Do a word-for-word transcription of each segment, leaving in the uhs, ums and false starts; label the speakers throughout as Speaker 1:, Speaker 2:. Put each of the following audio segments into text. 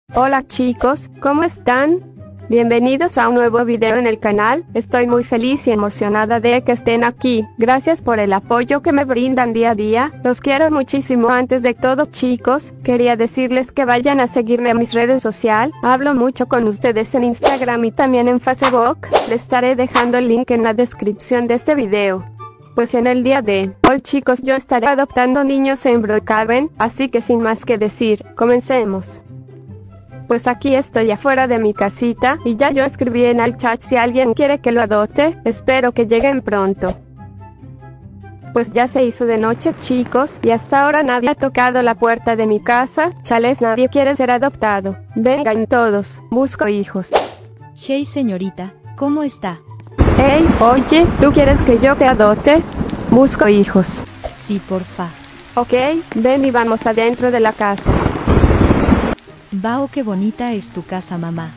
Speaker 1: Hola chicos, ¿cómo están? Bienvenidos a un nuevo video en el canal. Estoy muy feliz y emocionada de que estén aquí. Gracias por el apoyo que me brindan día a día. Los quiero muchísimo. Antes de todo chicos, quería decirles que vayan a seguirme a mis redes sociales. Hablo mucho con ustedes en Instagram y también en Facebook. Les estaré dejando el link en la descripción de este video. Pues en el día de hoy chicos yo estaré adoptando niños en Brookhaven, así que sin más que decir, comencemos. Pues aquí estoy afuera de mi casita, y ya yo escribí en el chat si alguien quiere que lo adopte, espero que lleguen pronto. Pues ya se hizo de noche chicos, y hasta ahora nadie ha tocado la puerta de mi casa, chales nadie quiere ser adoptado. Vengan todos, busco hijos.
Speaker 2: Hey señorita, ¿cómo está?
Speaker 1: Hey, oye, ¿tú quieres que yo te adopte? Busco hijos.
Speaker 2: Sí, porfa.
Speaker 1: Ok, ven y vamos adentro de la casa.
Speaker 2: Vao, qué bonita es tu casa, mamá.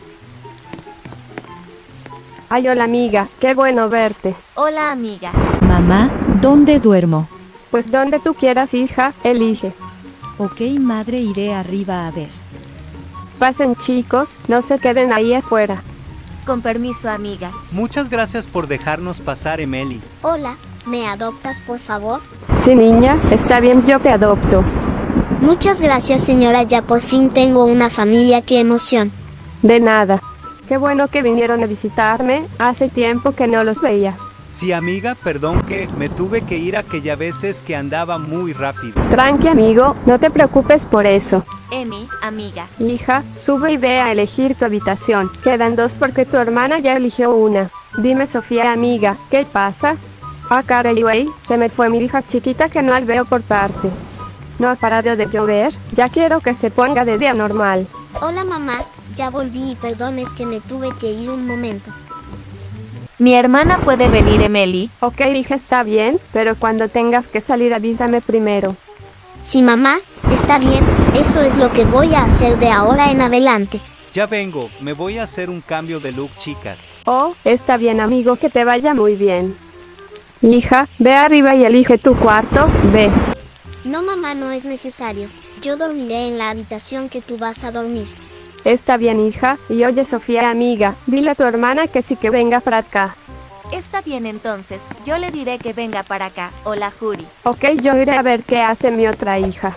Speaker 1: Ay, hola amiga, qué bueno verte.
Speaker 3: Hola amiga.
Speaker 2: Mamá, ¿dónde duermo?
Speaker 1: Pues donde tú quieras hija, elige.
Speaker 2: Ok madre, iré arriba a ver.
Speaker 1: Pasen chicos, no se queden ahí afuera.
Speaker 3: Con permiso amiga.
Speaker 4: Muchas gracias por dejarnos pasar, Emily.
Speaker 5: Hola, ¿me adoptas por favor?
Speaker 1: Sí niña, está bien, yo te adopto.
Speaker 5: Muchas gracias señora, ya por fin tengo una familia, qué emoción.
Speaker 1: De nada. Qué bueno que vinieron a visitarme, hace tiempo que no los veía.
Speaker 4: Sí amiga, perdón que me tuve que ir aquella veces que andaba muy rápido.
Speaker 1: Tranqui amigo, no te preocupes por eso.
Speaker 3: Emi, amiga.
Speaker 1: Hija, sube y ve a elegir tu habitación, quedan dos porque tu hermana ya eligió una. Dime Sofía amiga, ¿qué pasa? Ah caray, se me fue mi hija chiquita que no la veo por parte. No ha parado de llover, ya quiero que se ponga de día normal.
Speaker 5: Hola mamá, ya volví y perdón es que me tuve que ir un momento.
Speaker 3: Mi hermana puede venir, Emily.
Speaker 1: Ok hija, está bien, pero cuando tengas que salir avísame primero.
Speaker 5: Sí mamá, está bien, eso es lo que voy a hacer de ahora en adelante.
Speaker 4: Ya vengo, me voy a hacer un cambio de look chicas.
Speaker 1: Oh, está bien amigo, que te vaya muy bien. Hija, ve arriba y elige tu cuarto, ve.
Speaker 5: No mamá, no es necesario, yo dormiré en la habitación que tú vas a dormir.
Speaker 1: Está bien hija, y oye Sofía amiga, dile a tu hermana que sí que venga para acá.
Speaker 3: Está bien entonces, yo le diré que venga para acá. Hola Juri.
Speaker 1: Ok, yo iré a ver qué hace mi otra hija.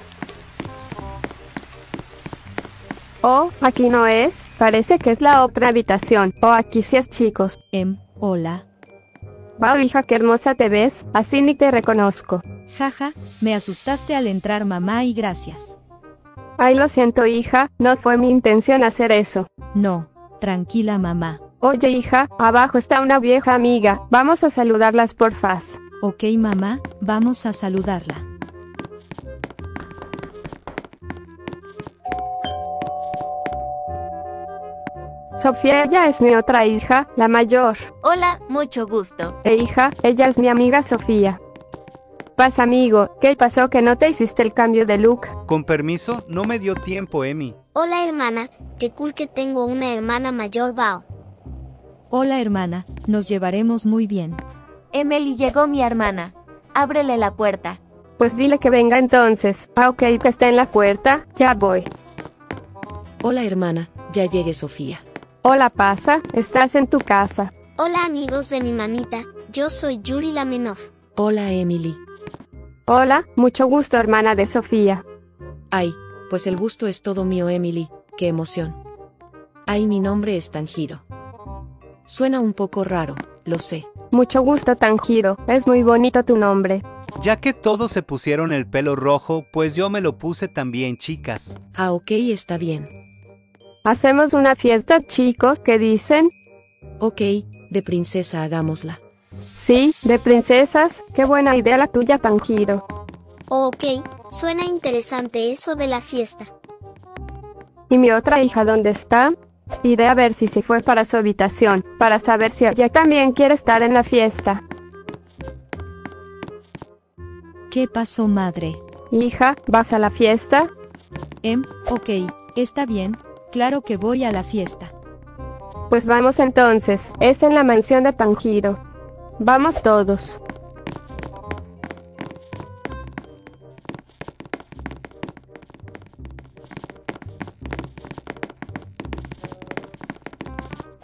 Speaker 1: Oh, aquí no es, parece que es la otra habitación. Oh, aquí sí es chicos.
Speaker 2: Em, hola.
Speaker 1: Wow hija, qué hermosa te ves, así ni te reconozco.
Speaker 2: Jaja, me asustaste al entrar mamá y gracias.
Speaker 1: Ay, lo siento hija, no fue mi intención hacer eso.
Speaker 2: No, tranquila mamá.
Speaker 1: Oye hija, abajo está una vieja amiga, vamos a saludarlas porfas.
Speaker 2: Ok mamá, vamos a saludarla.
Speaker 1: Sofía, ella es mi otra hija, la mayor.
Speaker 3: Hola, mucho gusto.
Speaker 1: E hija, ella es mi amiga Sofía. Pasa amigo, ¿qué pasó que no te hiciste el cambio de look?
Speaker 4: Con permiso, no me dio tiempo, Emi.
Speaker 5: Hola hermana, qué cool que tengo una hermana mayor, Bao.
Speaker 2: Hola hermana, nos llevaremos muy bien.
Speaker 3: Emily, llegó mi hermana. Ábrele la puerta.
Speaker 1: Pues dile que venga entonces. Ah, ok, que está en la puerta, ya voy.
Speaker 6: Hola hermana, ya llegué Sofía.
Speaker 1: Hola pasa, estás en tu casa.
Speaker 5: Hola amigos de mi mamita, yo soy Yuri la menor.
Speaker 6: Hola Emily.
Speaker 1: Hola, mucho gusto hermana de Sofía.
Speaker 6: Ay, pues el gusto es todo mío Emily, qué emoción. Ay, mi nombre es Tanjiro. Suena un poco raro, lo sé.
Speaker 1: Mucho gusto Tanjiro, es muy bonito tu nombre.
Speaker 4: Ya que todos se pusieron el pelo rojo, pues yo me lo puse también chicas.
Speaker 6: Ah ok, está bien.
Speaker 1: Hacemos una fiesta chicos, ¿qué dicen?
Speaker 6: Ok, de princesa hagámosla.
Speaker 1: Sí, de princesas, qué buena idea la tuya Tanjiro.
Speaker 5: Ok, suena interesante eso de la fiesta.
Speaker 1: ¿Y mi otra hija dónde está? Iré a ver si se fue para su habitación, para saber si ella también quiere estar en la fiesta.
Speaker 2: ¿Qué pasó madre?
Speaker 1: Hija, ¿vas a la fiesta?
Speaker 2: Em, ok, está bien, claro que voy a la fiesta.
Speaker 1: Pues vamos entonces, es en la mansión de Tanjiro. Vamos todos.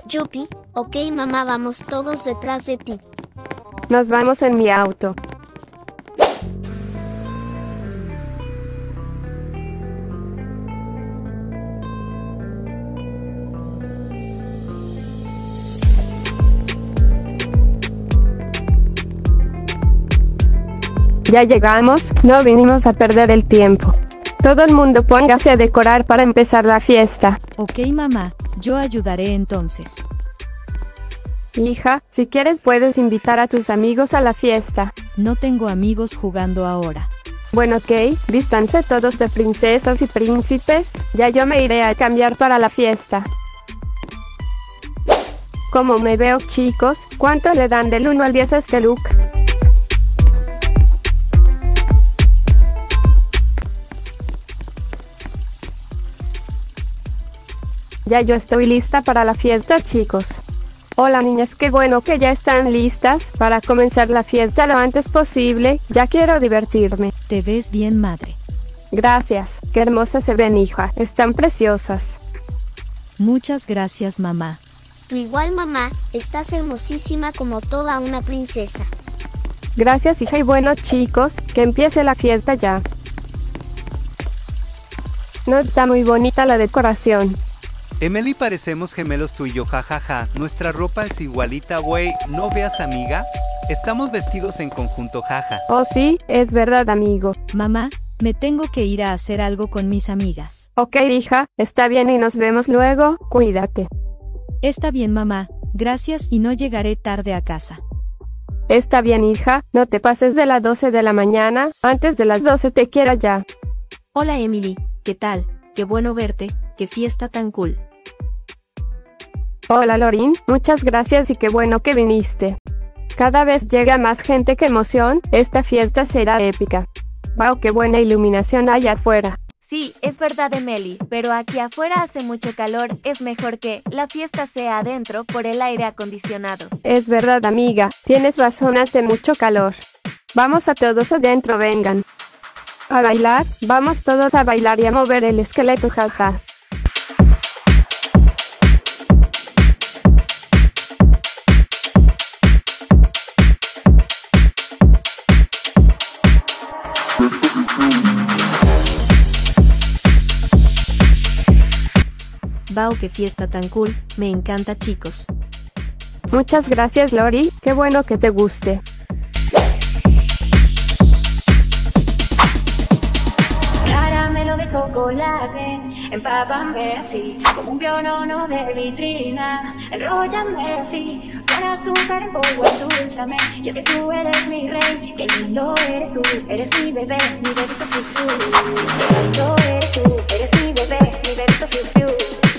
Speaker 5: Yupi, ok mamá, vamos todos detrás de ti.
Speaker 1: Nos vamos en mi auto. Ya llegamos, no vinimos a perder el tiempo. Todo el mundo póngase a decorar para empezar la fiesta.
Speaker 2: Ok mamá, yo ayudaré entonces.
Speaker 1: Hija, si quieres puedes invitar a tus amigos a la fiesta.
Speaker 2: No tengo amigos jugando ahora.
Speaker 1: Bueno, ok, vístanse todos de princesas y príncipes, ya yo me iré a cambiar para la fiesta. ¿Cómo me veo, chicos? ¿Cuánto le dan del uno al diez a este look? Ya yo estoy lista para la fiesta, chicos. Hola niñas, qué bueno que ya están listas para comenzar la fiesta lo antes posible, ya quiero divertirme.
Speaker 2: Te ves bien, madre.
Speaker 1: Gracias, qué hermosas se ven, hija, están preciosas.
Speaker 2: Muchas gracias, mamá.
Speaker 5: Tú igual mamá, estás hermosísima como toda una princesa.
Speaker 1: Gracias, hija, y bueno chicos, que empiece la fiesta ya. No está muy bonita la decoración.
Speaker 4: Emily, parecemos gemelos tú y yo, jajaja. Nuestra ropa es igualita, güey. ¿No veas, amiga? Estamos vestidos en conjunto, jaja.
Speaker 1: Oh sí, es verdad, amigo.
Speaker 2: Mamá, me tengo que ir a hacer algo con mis amigas.
Speaker 1: Ok, hija, está bien y nos vemos luego, cuídate.
Speaker 2: Está bien, mamá, gracias y no llegaré tarde a casa.
Speaker 1: Está bien, hija, no te pases de las doce de la mañana, antes de las doce te quiero ya.
Speaker 6: Hola Emily, ¿qué tal? Qué bueno verte, qué fiesta tan cool.
Speaker 1: Hola Lorin, muchas gracias y qué bueno que viniste. Cada vez llega más gente, qué emoción, esta fiesta será épica. Wow, qué buena iluminación hay afuera.
Speaker 3: Sí, es verdad, Emily, pero aquí afuera hace mucho calor, es mejor que la fiesta sea adentro por el aire acondicionado.
Speaker 1: Es verdad, amiga, tienes razón, hace mucho calor. Vamos a todos adentro, vengan. A bailar, vamos todos a bailar y a mover el esqueleto, jaja.
Speaker 6: Wow, qué fiesta tan cool, me encanta, chicos.
Speaker 1: Muchas gracias, Lori, qué bueno que te guste.
Speaker 7: Caramelo de chocolate, empápame así, como un pionono de vitrina, enróllame así, con azúcar en polvo, endulzame, y es que tú eres mi rey, qué lindo eres tú, eres mi bebé, mi bebito fiu fiu, qué lindo eres tú, eres mi bebé, mi bebito fiu fiu.